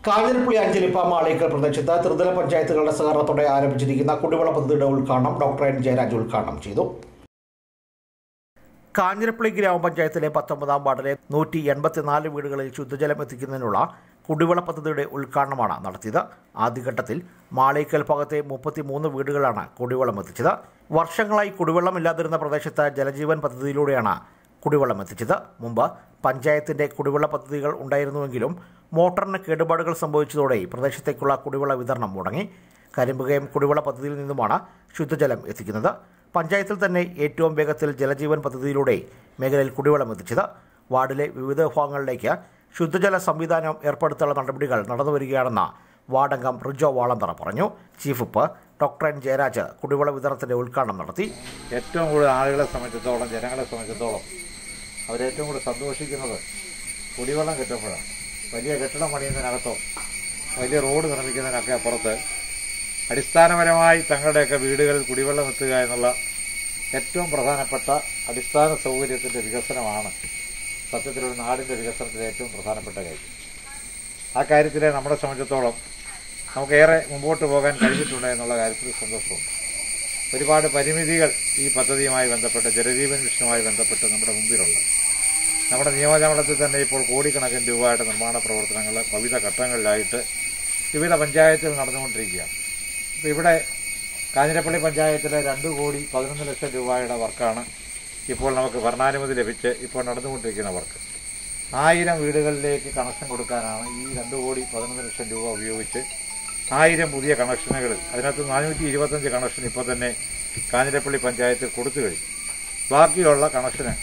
കാഞ്ഞിരപ്പള്ളി അഞ്ചലിപ്പ മാളിക്കൽ പ്രദേശത്ത് ത്രിതല പഞ്ചായത്തുകളുടെ സഹകരണത്തോടെ ആരംഭിച്ചിരിക്കുന്ന കുടിവെള്ള പദ്ധതിയുടെ ഉദ്ഘാടനം ഡോക്ടർ എൻ ജയരാജ് ഉദ്ഘാടനം ചെയ്തു. കാഞ്ഞിരപ്പള്ളി ഗ്രാമപഞ്ചായത്തിലെ 19-ാം വാർഡിലെ 184 വീടുകളിൽ ശുദ്ധജലം എത്തിക്കുന്നതിനുള്ള കുടിവെള്ള പദ്ധതിയുടെ ഉദ്ഘാടനമാണ് നടത്തിയത്. ആദ്യഘട്ടത്തിൽ മാളിക്കൽ ഭാഗത്തെ 33 വീടുകളാണ് കുടിവെള്ളം എത്തിച്ചത്. വർഷങ്ങളായി കുടിവെള്ളമില്ലാതിരുന്ന പ്രദേശത്ത് ജലജീവൻ പദ്ധതിയിലൂടെയാണ് കുടിവെള്ളം എത്തിച്ചത്. മുമ്പ് പഞ്ചായത്തിന്റെ കുടിവെള്ള പദ്ധതികൾ ഉണ്ടായിരുന്നുവെങ്കിലും മോട്ടറിന് കേടുപാടുകൾ സംഭവിച്ചതോടെ പ്രദേശത്തേക്കുള്ള കുടിവെള്ള വിതരണം മുടങ്ങി. കരിമ്പുകയം കുടിവെള്ള പദ്ധതിയിൽ നിന്നുമാണ് ശുദ്ധജലം എത്തിക്കുന്നത്. പഞ്ചായത്തിൽ തന്നെ ഏറ്റവും വേഗത്തിൽ ജലജീവൻ പദ്ധതിയിലൂടെ മേഖലയിൽ കുടിവെള്ളം എത്തിച്ചത്. വാർഡിലെ വിവിധ വിഭാഗങ്ങളിലേക്ക് ശുദ്ധജല സംവിധാനം ഏർപ്പെടുത്താനുള്ള നടപടികൾ നടന്നുവരികയാണെന്ന് വാർഡംഗം റിജോ വാളന്തറ പറഞ്ഞു. Chief whip doctor N Jayaraj കുടിവെള്ള വിതരണത്തിന്റെ ഉദ്ഘാടനം നടത്തി. ഏറ്റവും കൂടുതൽ ആളുകളെ സംബന്ധിച്ചിടത്തോളം, ജനങ്ങളെ സംബന്ധിച്ചിടത്തോളം അവരേറ്റവും കൂടുതൽ സന്തോഷിക്കുന്നത് കുടിവെള്ളം കിട്ടുമ്പോഴാണ്. വലിയ കെട്ടിടം പണിയുന്നതിനകത്തോ വലിയ റോഡ് നിർമ്മിക്കുന്നതിനൊക്കെ അപ്പുറത്ത് അടിസ്ഥാനപരമായി തങ്ങളുടെയൊക്കെ വീടുകളിൽ കുടിവെള്ളം എത്തുക എന്നുള്ള ഏറ്റവും പ്രധാനപ്പെട്ട അടിസ്ഥാന സൗകര്യത്തിൻ്റെ വികസനമാണ് സത്യത്തിലൊരു നാടിൻ്റെ വികസനത്തിലെ ഏറ്റവും പ്രധാനപ്പെട്ട കാര്യം. ആ കാര്യത്തിലെ നമ്മളെ സംബന്ധിച്ചിടത്തോളം നമുക്കേറെ മുമ്പോട്ട് പോകാൻ കഴിഞ്ഞിട്ടുണ്ട് എന്നുള്ള കാര്യത്തിൽ സന്തോഷമുണ്ട്. ഒരുപാട് പരിമിതികൾ ഈ പദ്ധതിയുമായി ബന്ധപ്പെട്ട്, ജലജീവൻ മിഷനുമായി ബന്ധപ്പെട്ട് നമ്മുടെ മുമ്പിലുണ്ട്. നമ്മുടെ നിയോജകമണ്ഡലത്തിൽ തന്നെ ഇപ്പോൾ കോടിക്കണക്കിന് രൂപയുടെ നിർമ്മാണ പ്രവർത്തനങ്ങൾ വിവിധ ഘട്ടങ്ങളിലായിട്ട് വിവിധ പഞ്ചായത്തുകൾ നടന്നുകൊണ്ടിരിക്കുകയാണ്. ഇപ്പോൾ ഇവിടെ കാഞ്ഞിരപ്പള്ളി പഞ്ചായത്തിലെ 2,11,00,000 രൂപയുടെ വർക്കാണ് ഇപ്പോൾ നമുക്ക് ഭരണാനുമതി ലഭിച്ച് ഇപ്പോൾ നടന്നുകൊണ്ടിരിക്കുന്ന വർക്ക്. 1000 വീടുകളിലേക്ക് കണക്ഷൻ കൊടുക്കാനാണ് ഈ 2,11,00,000 രൂപ ഉപയോഗിച്ച് 1000 പുതിയ കണക്ഷനുകൾ, അതിനകത്ത് 425 കണക്ഷൻ ഇപ്പോൾ തന്നെ കാഞ്ഞിരപ്പള്ളി പഞ്ചായത്തിൽ കൊടുത്തു കഴിഞ്ഞു. ബാക്കിയുള്ള കണക്ഷന്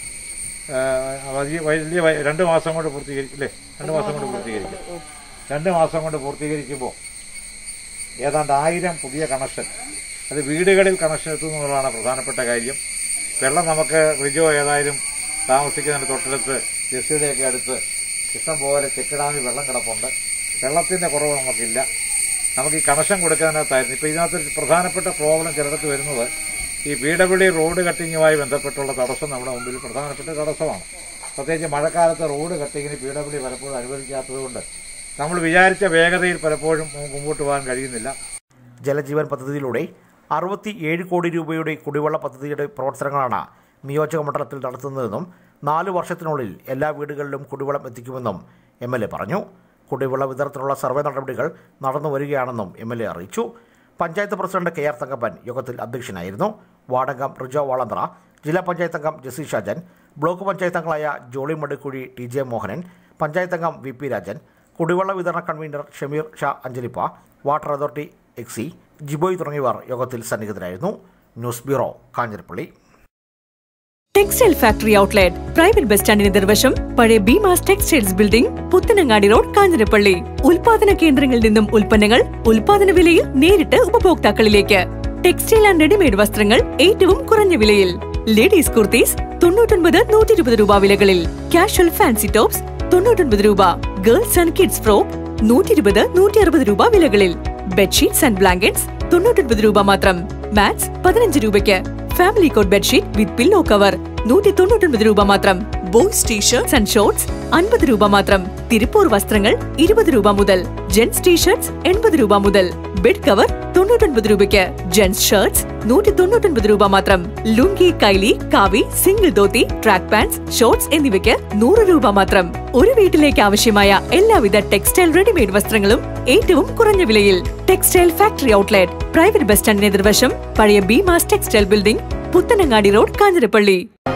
വലിയ 2 മാസം കൊണ്ട് പൂർത്തീകരിക്കും അല്ലേ? 2 മാസം കൊണ്ട് പൂർത്തീകരിക്കും. 2 മാസം കൊണ്ട് പൂർത്തീകരിക്കുമ്പോൾ ഏതാണ്ട് 1000 പുതിയ കണക്ഷൻ, അത് വീടുകളിൽ കണക്ഷൻ എത്തുന്നതാണ് പ്രധാനപ്പെട്ട കാര്യം. വെള്ളം നമുക്ക് റിജോ ഏതായാലും താമസിക്കുന്നതിന് തൊട്ടടുത്ത് ജെസ്സിയുടെയൊക്കെ അടുത്ത് ഇഷ്ടം പോലെ ചെക്ക് ഡാമിൽ വെള്ളം കിടപ്പുണ്ട്. വെള്ളത്തിൻ്റെ കുറവ് നമുക്കില്ല. നമുക്ക് ഈ കണക്ഷൻ കൊടുക്കാനകത്തായിരുന്നു. ഇപ്പോൾ ഇതിനകത്ത് പ്രധാനപ്പെട്ട പ്രോബ്ലം ചിലടത്ത് വരുന്നത് ഈ PWD റോഡ് കട്ടിങ്ങുമായി ബന്ധപ്പെട്ടുള്ള തടസ്സം നമ്മുടെ മുമ്പിൽ പ്രധാനപ്പെട്ട തടസ്സമാണ്. പ്രത്യേകിച്ച് മഴക്കാലത്ത് റോഡ് കട്ടിങ്ങിന് PWD പലപ്പോഴും അനുവദിക്കാത്തതുകൊണ്ട് നമ്മൾ വിചാരിച്ച വേഗതയിൽ പലപ്പോഴും മുമ്പോട്ട് പോകാൻ കഴിയുന്നില്ല. ജലജീവൻ പദ്ധതിയിലൂടെ 67 കോടി രൂപയുടെ കുടിവെള്ള പദ്ധതിയുടെ പ്രവർത്തനങ്ങളാണ് നിയോജക മണ്ഡലത്തിൽ നടത്തുന്നതെന്നും 4 വർഷത്തിനുള്ളിൽ എല്ലാ വീടുകളിലും കുടിവെള്ളം എത്തിക്കുമെന്നും MLA പറഞ്ഞു. കുടിവെള്ള വിതരണത്തിനുള്ള സർവേ നടപടികൾ നടന്നുവരികയാണെന്നും MLA അറിയിച്ചു. പഞ്ചായത്ത് പ്രസിഡന്റ് KR തങ്കപ്പൻ യോഗത്തിൽ അധ്യക്ഷനായിരുന്നു. വാർഡംഗം റിജോ വാളന്തറ, ജില്ലാ പഞ്ചായത്ത് അംഗം ജെസ്സി ഷാജൻ, ബ്ലോക്ക് പഞ്ചായത്ത് അംഗങ്ങളായ ജോളി മടുക്കുഴി, TJ മോഹനൻ, പഞ്ചായത്ത് അംഗം VP രാജൻ, കുടിവെള്ള വിതരണ convener Shameer Shah Anchalippa, water authority XE Jiboy തുടങ്ങിയവർ യോഗത്തിൽ സന്നിഹിതരായിരുന്നു. News bureau, Kanjirappally. Textile factory outlet, private bus സ്റ്റാൻഡിന് എതിർവശം, പഴയ Bheemas textiles building, Puthanangadi road, Kanjirappally. ഉൽപാദന കേന്ദ്രങ്ങളിൽ നിന്നും ഉൽപ്പന്നങ്ങൾ ഉൽപാദന വിലയിൽ നേരിട്ട് ഉപഭോക്താക്കളിലേക്ക്. ടെക്സ്റ്റൈൽ ആൻഡ് റെഡിമെയ്ഡ് വസ്ത്രങ്ങൾ ഏറ്റവും കുറഞ്ഞ വിലയിൽ. ലേഡീസ് കുർത്തീസ് 99-120 രൂപ വിലകളിൽ. കാഷ്വൽ ഫാൻസി ടോപ്സ് 99 രൂപ. ഗേൾസ് ആൻഡ് കിഡ്സ് ഫ്രോക്ക് 120-160 രൂപ വിലകളിൽ. ബെഡ്ഷീറ്റ്സ് ആൻഡ് ബ്ലാങ്കറ്റ്സ് 99 രൂപ മാത്രം. മാറ്റ്സ് 15 രൂപയ്ക്ക്. Family cot bedsheet with pillow cover 199 രൂപ മാത്രം. ബോയ്സ് ടീഷർട്സ് ആൻഡ് ഷോർട്സ് 50 രൂപ മാത്രം. തിരുപ്പൂർ വസ്ത്രങ്ങൾ 20 രൂപ മുതൽ. ജെന്റ്സ് ടീഷർട്സ് 80 രൂപ മുതൽ. ബെഡ് കവർ 99 രൂപയ്ക്ക്. ജെന്റ്സ് ഷർട്സ് 199 രൂപ മാത്രം. ലുങ്കി, കൈലി, കാവി, single dhoti, track pants, shorts എന്നിവയ്ക്ക് 100 രൂപ മാത്രം. ഒരു വീട്ടിലേക്ക് ആവശ്യമായ എല്ലാവിധ ടെക്സ്റ്റൈൽ റെഡിമെയ്ഡ് വസ്ത്രങ്ങളും ഏറ്റവും കുറഞ്ഞ വിലയിൽ. Textile factory outlet, private bus സ്റ്റാൻഡിന് എതിർവശം, പഴയ Beemas textile building, Puthanangadi road, Kanjirappally.